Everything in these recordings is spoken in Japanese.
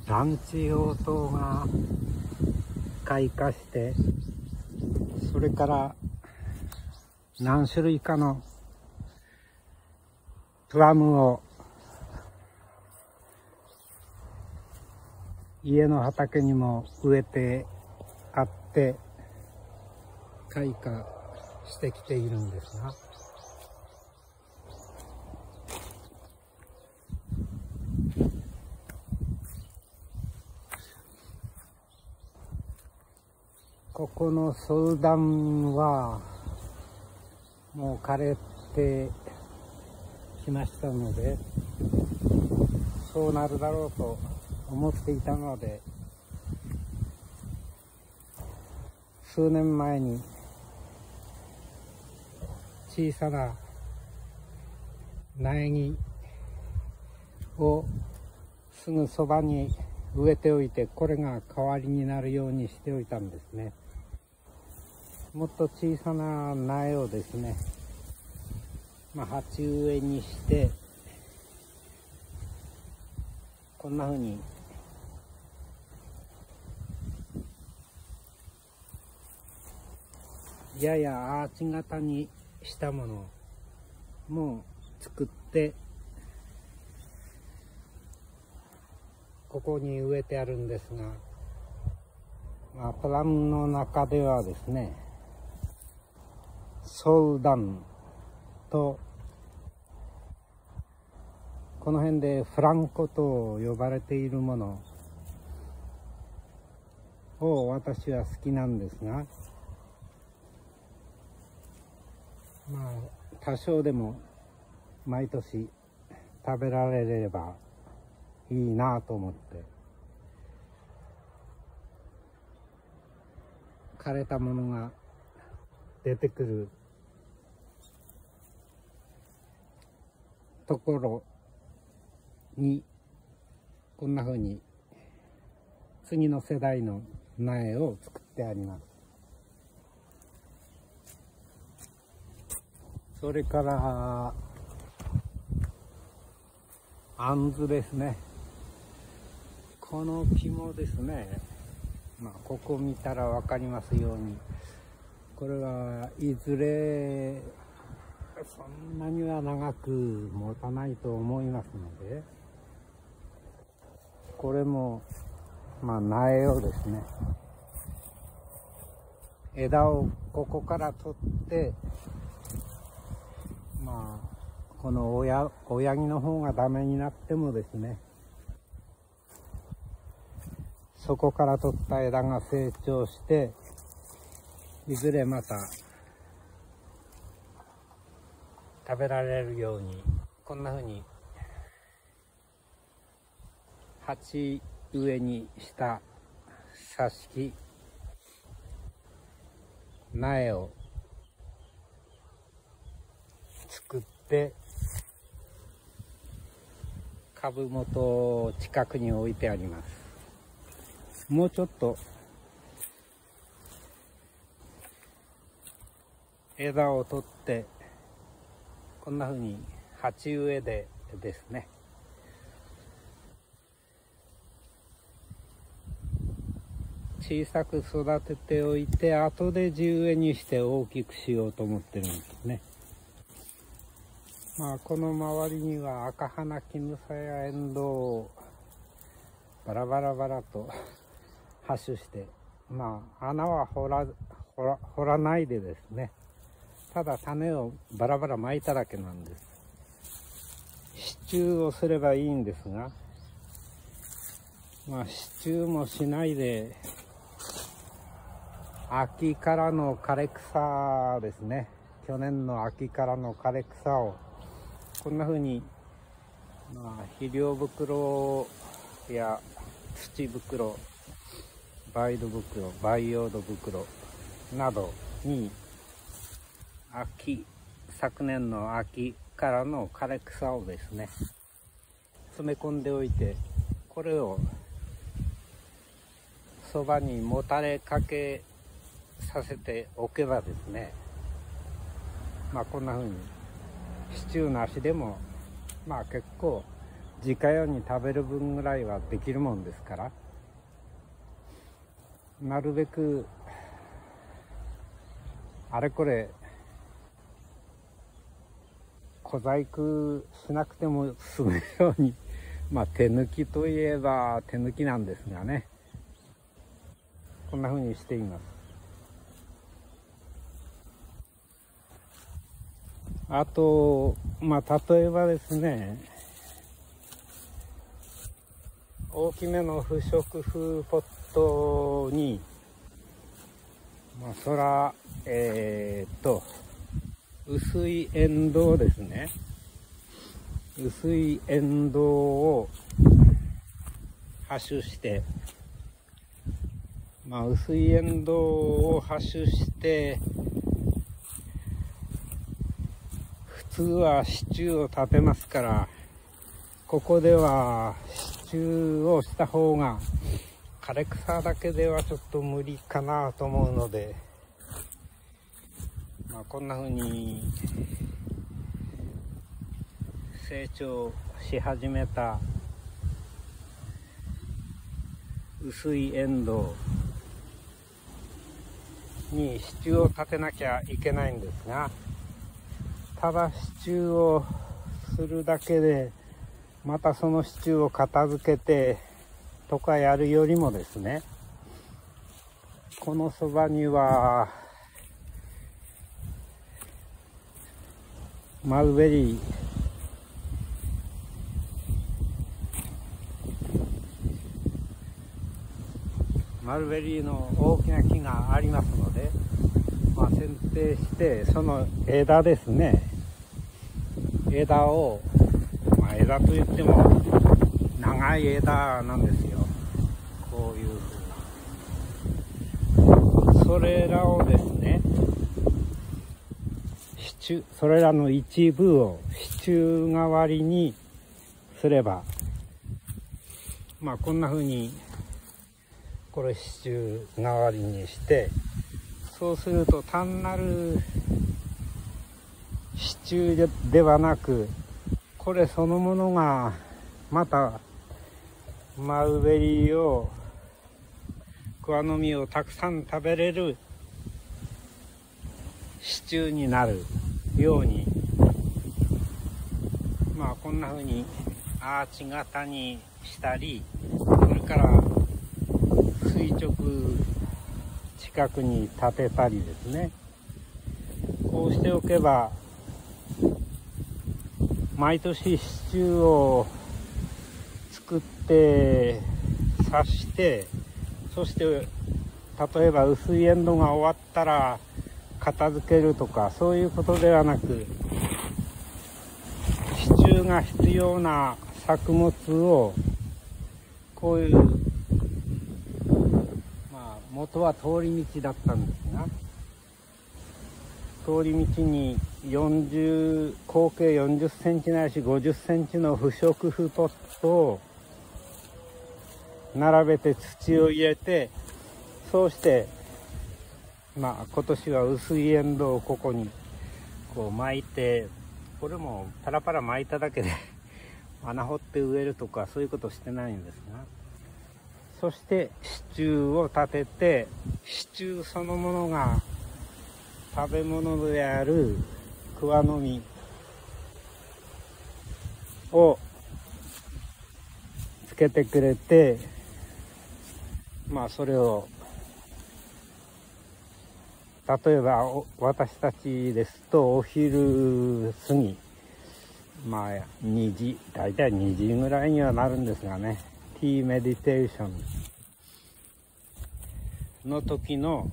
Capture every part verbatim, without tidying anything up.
ランチ用等が開花して、それから何種類かのプラムを家の畑にも植えてあって開花してきているんですが、ここのソウダンはもう枯れてきましたので、そうなるだろうと思っていたので、数年前に小さな苗木をすぐそばに植えておいて、これが代わりになるようにしておいたんですね。もっと小さな苗をですね、まあ、鉢植えにしてこんな風にややアーチ型にしたものも作ってここに植えてあるんですが、まあ、プラムの中ではですね、ソウダンとこの辺でフランコと呼ばれているものを私は好きなんですが、まあ多少でも毎年食べられればいいなと思って、枯れたものが出てくるところにこんな風に次の世代の苗を作ってあります。それからアンズですね。この木もですね、まあここ見たらわかりますように、これはいずれそんなには長く持たないと思いますので、これもまあ苗をですね、枝をここから取って、まあこの親親木の方がダメになってもですね、そこから取った枝が成長して、いずれまた食べられるようにこんな風に鉢植えにした挿し木苗を作って株元を近くに置いてあります。もうちょっと枝を取ってこんな風に鉢植えでですね、小さく育てておいて、後で地植えにして大きくしようと思ってるんですね。まあこの周りには赤花キヌサやエンドウをバラバラバラと播種して、まあ穴は掘ら掘ら掘らないでですね、ただ種をバラバラ撒いただけなんです。支柱をすればいいんですが、まあ支柱もしないで、秋からの枯れ草ですね、去年の秋からの枯れ草をこんな風に、まあ、肥料袋や土袋、培土袋、培養土袋などに秋、昨年の秋からの枯れ草をですね、詰め込んでおいて、これをそばにもたれかけさせておけばですね、まあこんな風に支柱なしでもまあ結構自家用に食べる分ぐらいはできるもんですから、なるべくあれこれ小細工しなくても済むように、まあ手抜きといえば手抜きなんですがね、こんな風にしています。あと、まあ例えばですね、大きめの不織布ポットに、まあそら、えー、っと、薄いエンドウですね。薄いエンドウをハッシュして、まあ薄いエンドウをハッシュして、普通は支柱を立てますから、ここでは支柱をした方が、枯れ草だけではちょっと無理かなと思うので、まあこんな風に成長し始めた薄いエンドウに支柱を立てなきゃいけないんですが、ただ支柱をするだけでまたその支柱を片付けてとかやるよりもですね、このそばにはマルベリー、マルベリーの大きな木がありますので、まあ、剪定してその枝ですね、枝を、まあ、枝といっても長い枝なんですよ。こういうふうな、それらをですね、支柱、それらの一部を支柱代わりにすれば、まあこんなふうにこれ支柱代わりにして、そうすると単なる支柱ではなく、これそのものがまたマルベリーを、桑の実をたくさん食べれる支柱になるように、まあこんな風にアーチ型にしたり、それから垂直近くに立てたりですね、こうしておけば毎年支柱を作って刺して、そして例えば薄いエンドが終わったら片付けるとか、そういうことではなく、支柱が必要な作物をこういう、まあ元は通り道だったんですが、通り道によんじゅう合計よんじゅっセンチないしごじゅっセンチの不織布ポットを並べて土を入れて、そうしてまあ今年は薄いエンドウをここにこう巻いて、これもパラパラ巻いただけで穴掘って植えるとかそういうことしてないんですが、そして支柱を立てて、支柱そのものが食べ物である桑の実をつけてくれて、まあそれを例えば私たちですとお昼過ぎ、まあにじ、だいたいにじぐらいにはなるんですがね、ティーメディテーションの時の、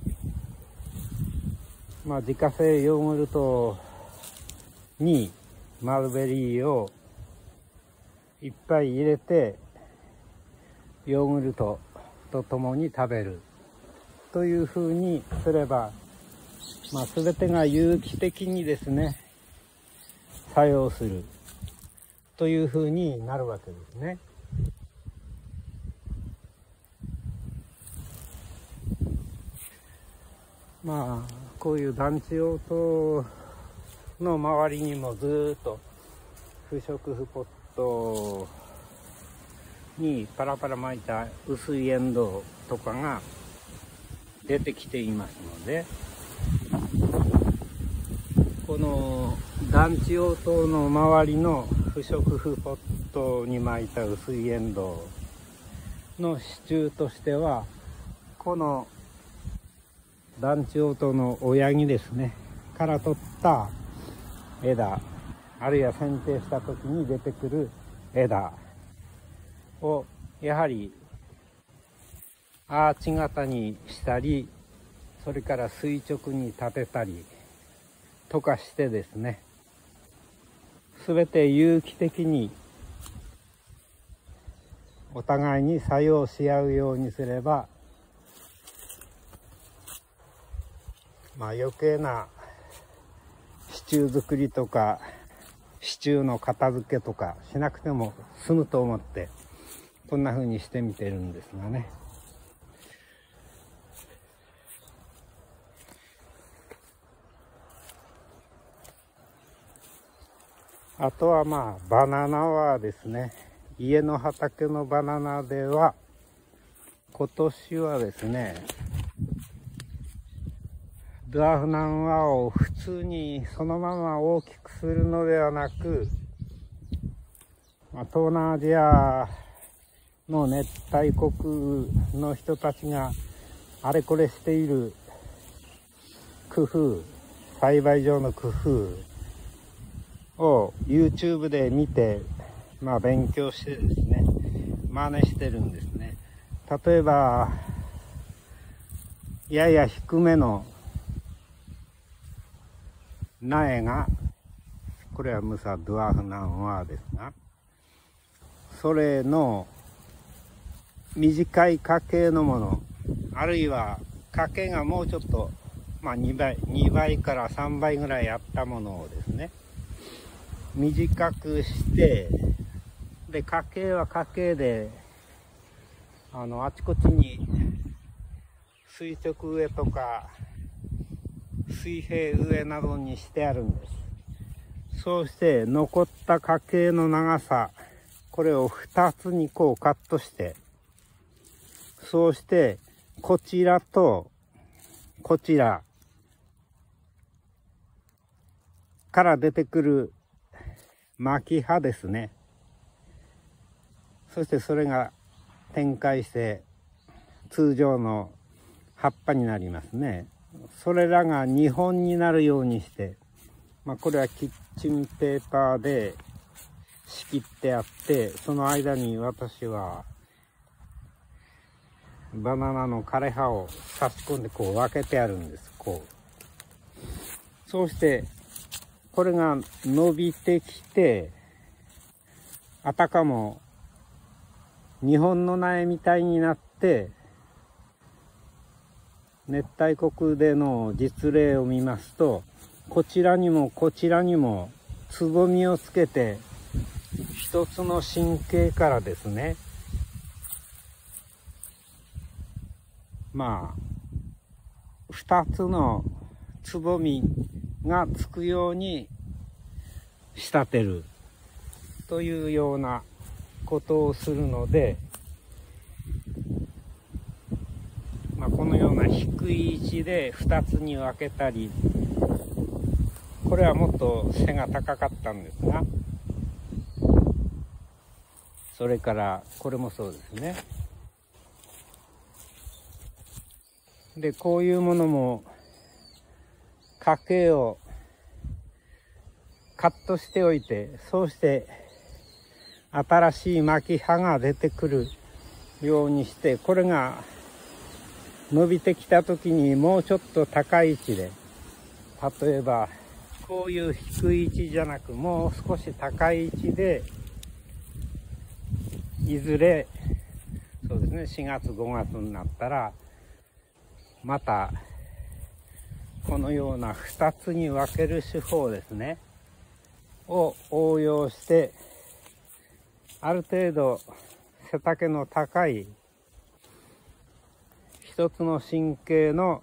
まあ自家製ヨーグルトにマルベリーをいっぱい入れて、ヨーグルトとともに食べるというふうにすれば、まあ全てが有機的にですね作用するというふうになるわけですね。まあこういう団地用途の周りにもずっと不織布ポットにパラパラ巻いた薄いエンドウとかが出てきていますので、この団地応答の周りの不織布ポットに巻いた薄いエンドウの支柱としては、この団地応答の親木ですねから取った枝、あるいは剪定した時に出てくる枝をやはりアーチ型にしたり、それから垂直に立てたりとかしてですね、すべて有機的にお互いに作用し合うようにすれば、まあ余計な支柱作りとか支柱の片付けとかしなくても済むと思って、こんな風にしてみてるんですがね。あとはまあバナナはですね、家の畑のバナナでは今年はですね、ドゥアフナンワを普通にそのまま大きくするのではなく、まあ、東南アジアの熱帯国の人たちがあれこれしている工夫、栽培上の工夫を YouTube で見て、まあ勉強してですね、真似してるんですね。例えば、やや低めの苗が、これはムサ・ドゥアフナンワーですが、それの短い花茎のもの、あるいは花茎がもうちょっと、まあにばい、にばいからさんばいぐらいあったものをですね、短くして、で、花茎は花茎で、あの、あちこちに垂直植えとか、水平植えなどにしてあるんです。そうして残った花茎の長さ、これをふたつにこうカットして、そうしてこちらとこちらから出てくる巻き葉ですね。そしてそれが展開して通常の葉っぱになりますね。それらがにほんになるようにして、まあこれはキッチンペーパーで仕切ってあって、その間に私はバナナの枯葉を差し込んでこう分けてあるんです。こう。そうしてこれが伸びてきて、あたかも日本の苗みたいになって、熱帯国での実例を見ますと、こちらにもこちらにもつぼみをつけて、一つの神経からですね、まあ二つのつぼみがつくように仕立てるというようなことをするので、まあ、このような低い位置で二つに分けたり、これはもっと背が高かったんですが、それからこれもそうですね。で、こういうものも花茎をカットしておいて、そうして新しい巻き葉が出てくるようにして、これが伸びてきた時にもうちょっと高い位置で、例えばこういう低い位置じゃなく、もう少し高い位置で、いずれそうですね、しがつごがつになったらまたこのようなふたつに分ける手法ですねを応用して、ある程度背丈の高い一つの神経の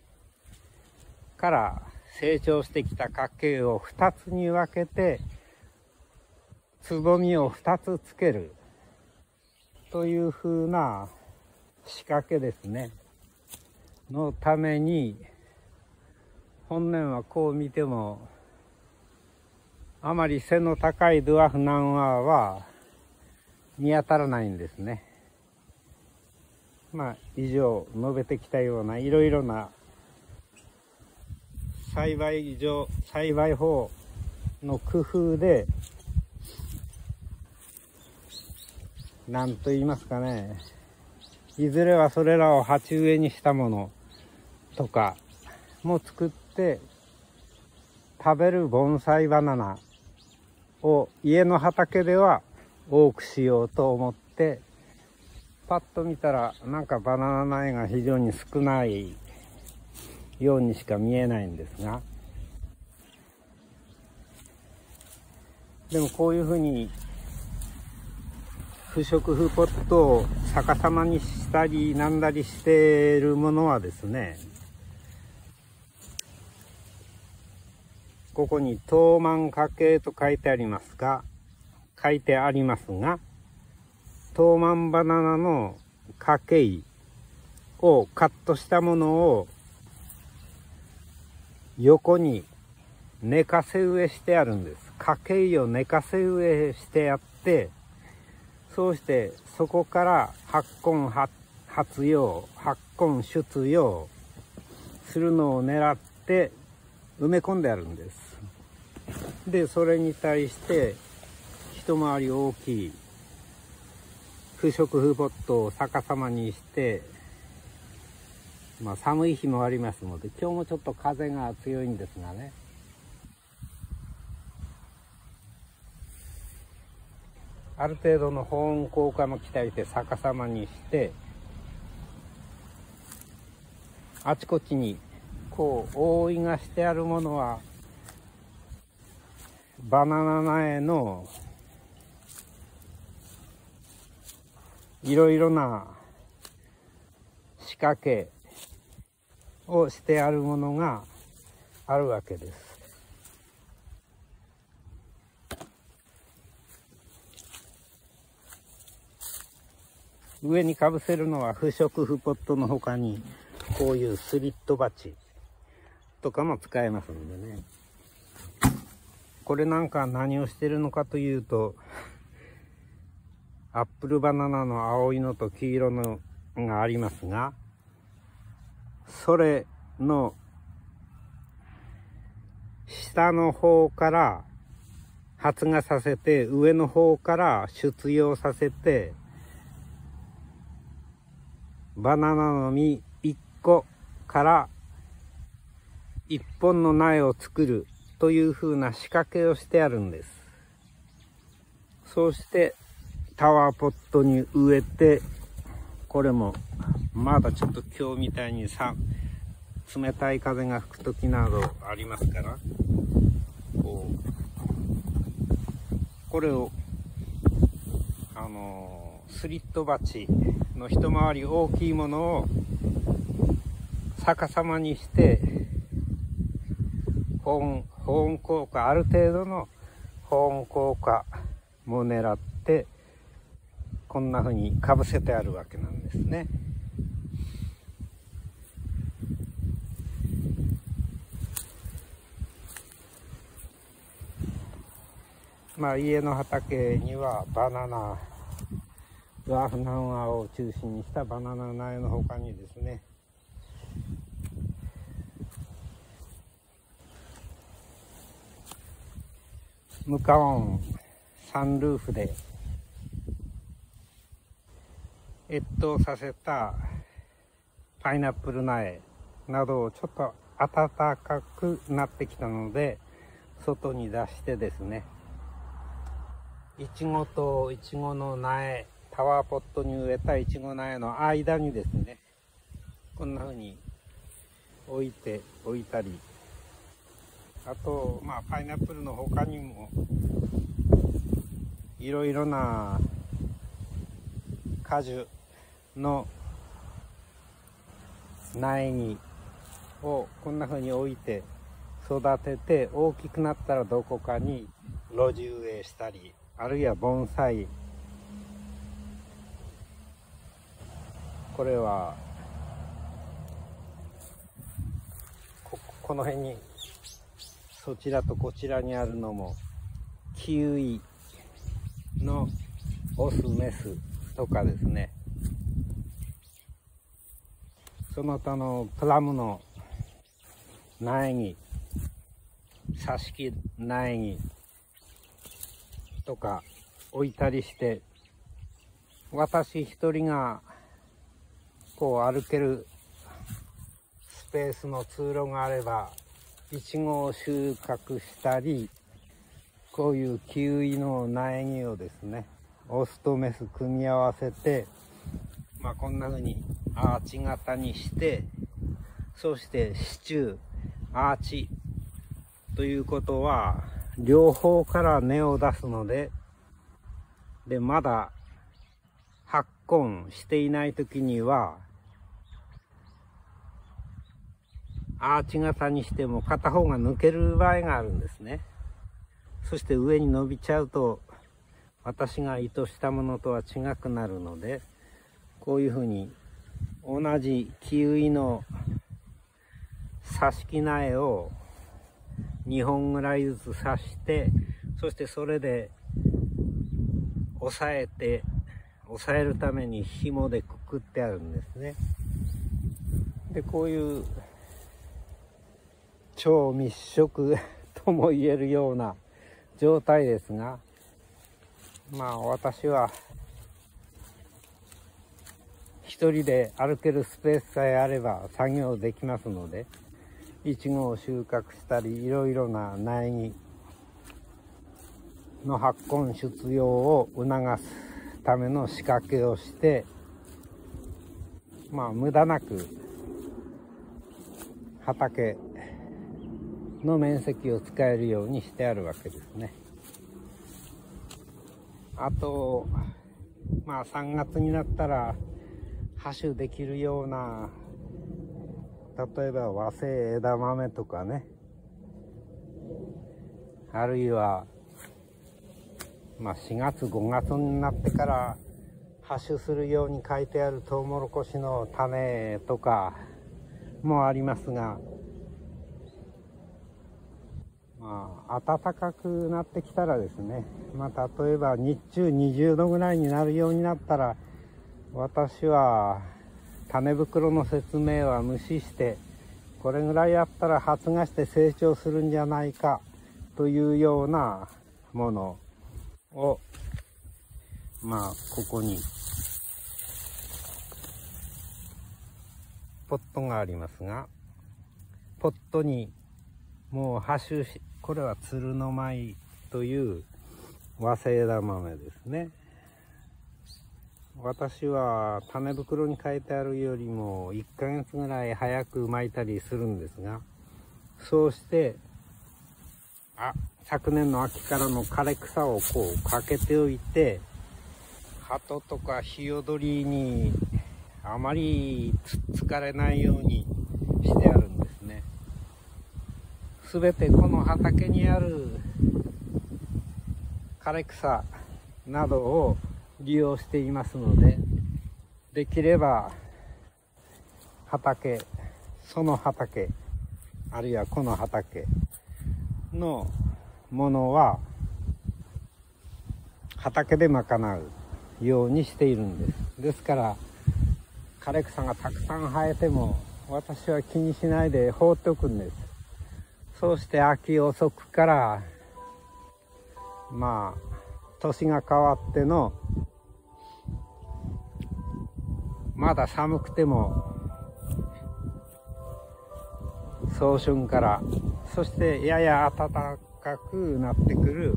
から成長してきた花茎をふたつに分けて、つぼみをふたつつけるというふうな仕掛けですねのために、本年はこう見てもあまり背の高いドゥアフナンワは見当たらないんですね。まあ以上述べてきたようないろいろな栽培上栽培法の工夫で、何と言いますかね、いずれはそれらを鉢植えにしたものとかも作って食べる盆栽バナナを家の畑では多くしようと思って、パッと見たらなんかバナナ苗が非常に少ないようにしか見えないんですが、でもこういうふうに不織布ポットを逆さまにしたりなんだりしているものはですね、ここにトーマン花茎と書いてありますが、書いてありますが、トーマンバナナの花茎をカットしたものを横に寝かせ植えしてあるんです。花茎を寝かせ植えしてやって、そうしてそこから発根発葉発根出葉するのを狙って埋め込んであるんです。でそれに対して一回り大きい不織布ポットを逆さまにして、まあ寒い日もありますので、今日もちょっと風が強いんですがね、ある程度の保温効果も期待して逆さまにして、あちこちにこう覆いがしてあるものはバナナ苗のいろいろな仕掛けをしてあるものがあるわけです。上にかぶせるのは不織布ポットの他にこういうスリット鉢とかも使えますんでね。これなんか何をしてるのかというと、アップルバナナの青いのと黄色のがありますが、それの下の方から発芽させて、上の方から出葉させて、バナナの実いっこからいっぽんの苗を作るというふうな仕掛けをしてあるんです。そうしてタワーポットに植えて、これもまだちょっと今日みたいにさ冷たい風が吹く時などありますから、こうこれをあのスリット鉢の一回り大きいものを逆さまにして、保温、保温効果、ある程度の保温効果も狙ってこんな風にかぶせてあるわけなんですね。まあ家の畑にはバナナ、ドゥアフナンワを中心にしたバナナ苗の他にですね、無加温サンルーフで越冬させたパイナップル苗などをちょっと暖かくなってきたので外に出してですね、いちごといちごの苗、タワーポットに植えたいちご苗の間にですね、こんな風に置いておいたり、あとまあパイナップルの他にもいろいろな果樹の苗木をこんな風に置いて育てて、大きくなったらどこかに路地植えしたり、あるいは盆栽これはこ、この辺にそちらとこちらにあるのもキウイのオスメスとかですね、その他のプラムの苗木、挿し木苗木とか置いたりして、私一人がこう歩けるスペースの通路があれば、イチゴを収穫したり、こういうキウイの苗木をですね、オスとメス組み合わせて、まあこんな風にアーチ型にして、そして支柱、アーチということは両方から根を出すので、でまだ発根していない時にはアーチ型にしても片方が抜ける場合があるんですね。そして上に伸びちゃうと私が意図したものとは違くなるので、こういうふうに同じキウイの挿し木苗をにほんぐらいずつ刺して、そしてそれで押さえて押さえるために紐でくくってあるんですね。でこういう超密植とも言えるような状態ですが、まあ私は一人で歩けるスペースさえあれば作業できますので、イチゴを収穫したり、いろいろな苗木の発根出葉を促すための仕掛けをして、まあ無駄なく畑の面積を使えるようにしてあるわけですね。あとまあさんがつになったら播種できるような、例えば和製枝豆とかね、あるいはまあしがつごがつになってから播種するように書いてあるトウモロコシの種とかもありますが、まあ暖かくなってきたらですね、まあ例えば日中にじゅうどぐらいになるようになったら、私は種袋の説明は無視して、これぐらいやったら発芽して成長するんじゃないかというようなものを、まあここにポットがありますが、ポットにもう播種し、これは鶴の舞という和製枝豆ですね。私は種袋に書いてあるよりもいっかげつぐらい早く巻いたりするんですが、そうしてあ昨年の秋からの枯れ草をこうかけておいて、鳩とかヒヨドリにあまりつっつかれないようにしてあるんですね。すべてこの畑にある枯れ草などを利用していますので、できれば畑、その畑、あるいはこの畑のものは畑で賄うようにしているんです。ですから枯れ草がたくさん生えても私は気にしないで放っておくんです。そうして秋遅くからまあ年が変わってのまだ寒くても早春から、そしてやや暖かくなってくる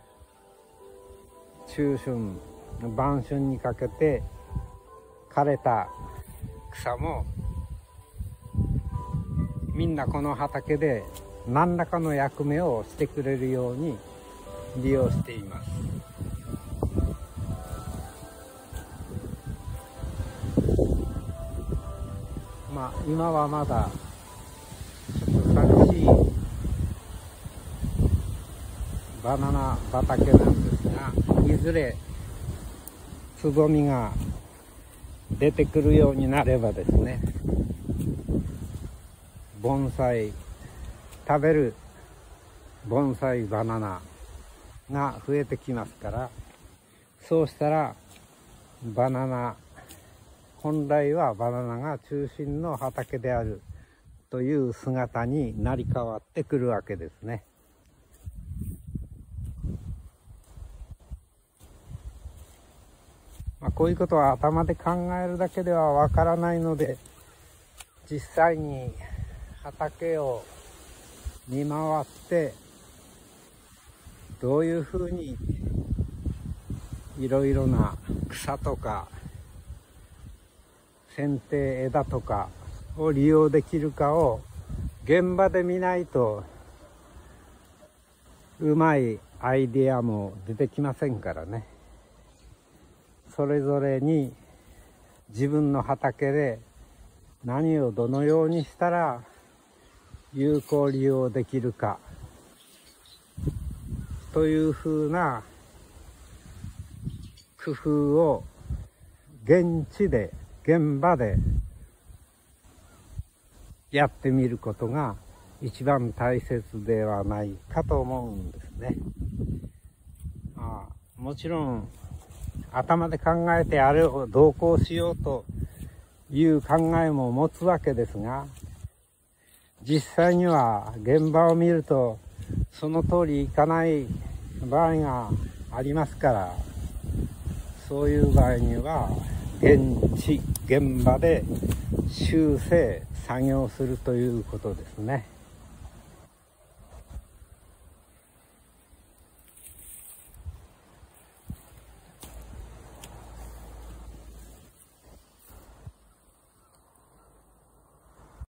中春、晩春にかけて枯れた草もみんなこの畑で何らかの役目をしてくれるように利用しています。まあ今はまだちょっと寂しいバナナ畑なんですが、いずれつぼみが出てくるようになればですね、盆栽、食べる盆栽バナナが増えてきますから、そうしたらバナナ、本来はバナナが中心の畑であるという姿になり変わってくるわけですね。まあ、こういうことは頭で考えるだけではわからないので、実際に畑を見回ってどういうふうにいろいろな草とか剪定枝とかを利用できるかを現場で見ないとうまいアイデアも出てきませんからね。それぞれに自分の畑で何をどのようにしたら有効利用できるかというふうな工夫を現地で現場でやってみることが一番大切ではないかと思うんですね。まあ、もちろん頭で考えてあれをどうこうしようという考えも持つわけですが、実際には現場を見るとその通りいかない場合がありますから、そういう場合には現地現場で修正作業するということですね。